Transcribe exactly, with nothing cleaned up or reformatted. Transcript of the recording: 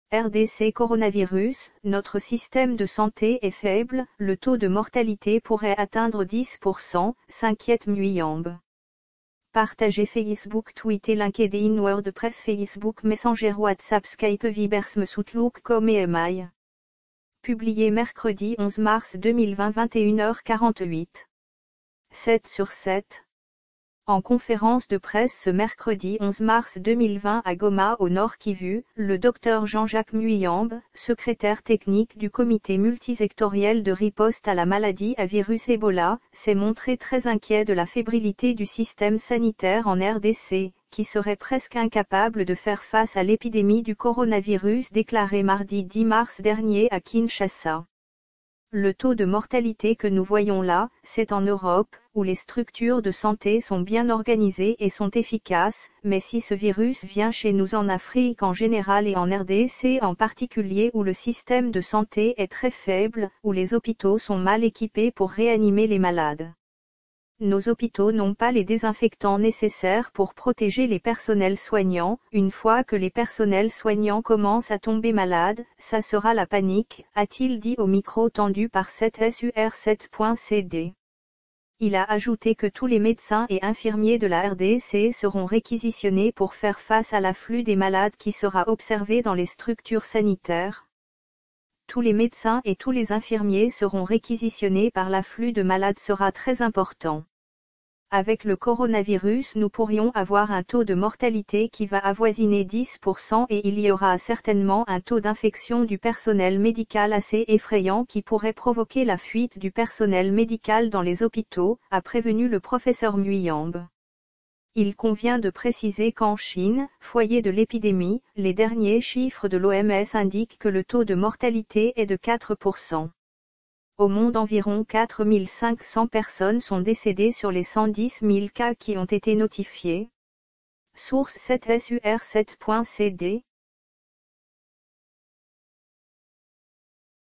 R D C coronavirus, notre système de santé est faible, le taux de mortalité pourrait atteindre dix pour cent, s'inquiète Muyambe. Partagez Facebook, Twitter, LinkedIn, WordPress, Facebook, Messenger, WhatsApp, Skype, Vibers, Outlook, Com et Email. Publié mercredi onze mars deux mille vingt, vingt et une heures quarante-huit. sept sur sept. En conférence de presse ce mercredi onze mars deux mille vingt à Goma au Nord Kivu, le docteur Jean-Jacques Muyambe, secrétaire technique du comité multisectoriel de riposte à la maladie à virus Ebola, s'est montré très inquiet de la fébrilité du système sanitaire en R D C, qui serait presque incapable de faire face à l'épidémie du coronavirus déclarée mardi dix mars dernier à Kinshasa. Le taux de mortalité que nous voyons là, c'est en Europe, où les structures de santé sont bien organisées et sont efficaces, mais si ce virus vient chez nous en Afrique en général et en R D C en particulier où le système de santé est très faible, où les hôpitaux sont mal équipés pour réanimer les malades. Nos hôpitaux n'ont pas les désinfectants nécessaires pour protéger les personnels soignants. Une fois que les personnels soignants commencent à tomber malades, ça sera la panique, a-t-il dit au micro tendu par sept sur sept point c d. Il a ajouté que tous les médecins et infirmiers de la R D C seront réquisitionnés pour faire face à l'afflux des malades qui sera observé dans les structures sanitaires. Tous les médecins et tous les infirmiers seront réquisitionnés par l'afflux de malades sera très important. Avec le coronavirus, nous pourrions avoir un taux de mortalité qui va avoisiner dix pour cent et il y aura certainement un taux d'infection du personnel médical assez effrayant qui pourrait provoquer la fuite du personnel médical dans les hôpitaux, a prévenu le professeur Muyambe. Il convient de préciser qu'en Chine, foyer de l'épidémie, les derniers chiffres de l'O M S indiquent que le taux de mortalité est de quatre pour cent. Au monde, environ quatre mille cinq cents personnes sont décédées sur les cent dix mille cas qui ont été notifiés. Source sept sur sept point c d.